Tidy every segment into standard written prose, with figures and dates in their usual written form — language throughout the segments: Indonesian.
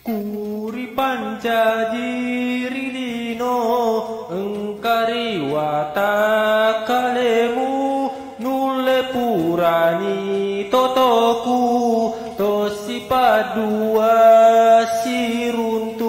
Kuri panca jirilino engkari wata kalemu nulle purani totoku tosi padua siruntu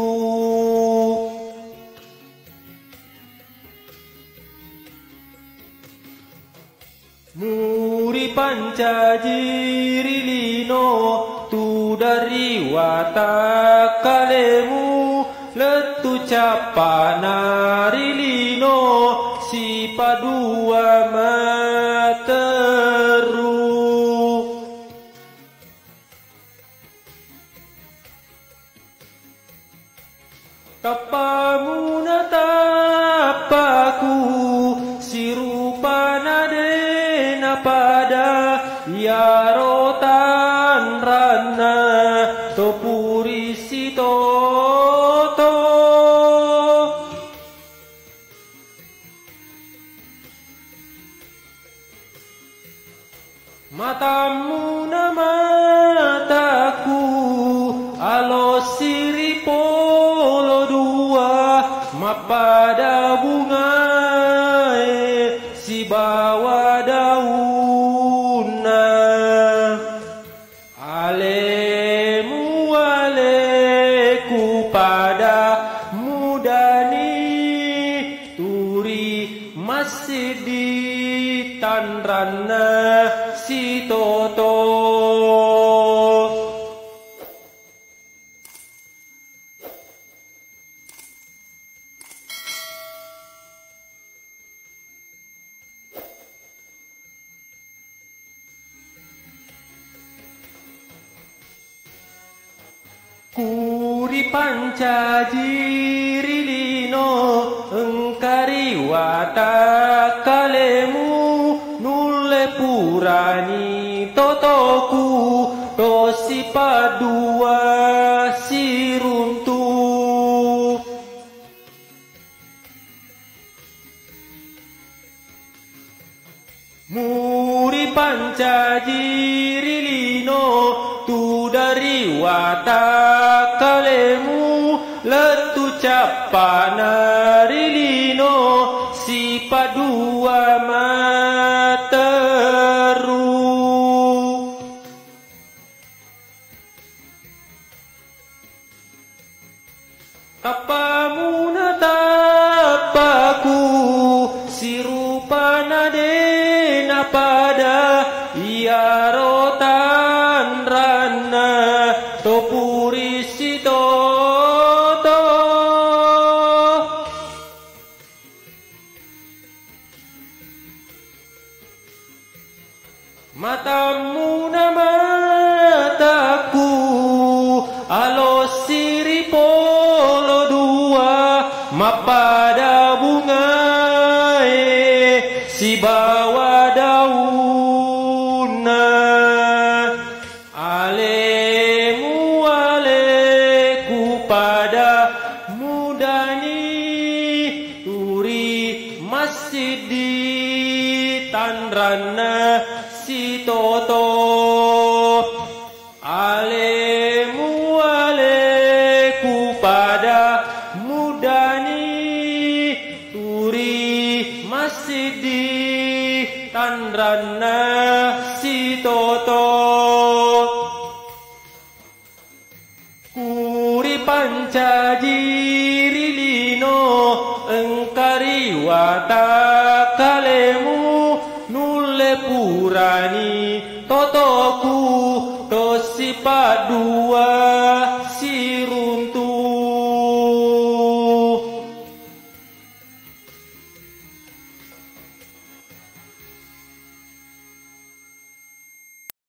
muri panca jirilino tu dari wata kalemu letu capana rilino si padua materu tapamuna tapaku si rupana dena pada ya rotan rana topuri si toto matamu na mataku alo siri polo dua mapada bunga si bawa dauna alemu aleku pada mudani turi masih di tanrana si toto kuri panca jirilino engkari wata kalemu nulle purani totoku tosi padua siruntu muri panca jirilino tu dari wata kalemu letu capana rilino si padua materu tapamuna tapaku si rupana dena pada ia rotan rana topuri si toto matamu na mataku alo siri polo dua mapada bunga si bawa dauna alemu aleku pada mudani turi masih di tanrana si toto alemu aleku pada mudani turi masih di tanrana si toto kuri panca jirilino engkari wata kalemu nulle purani totoku tosi padua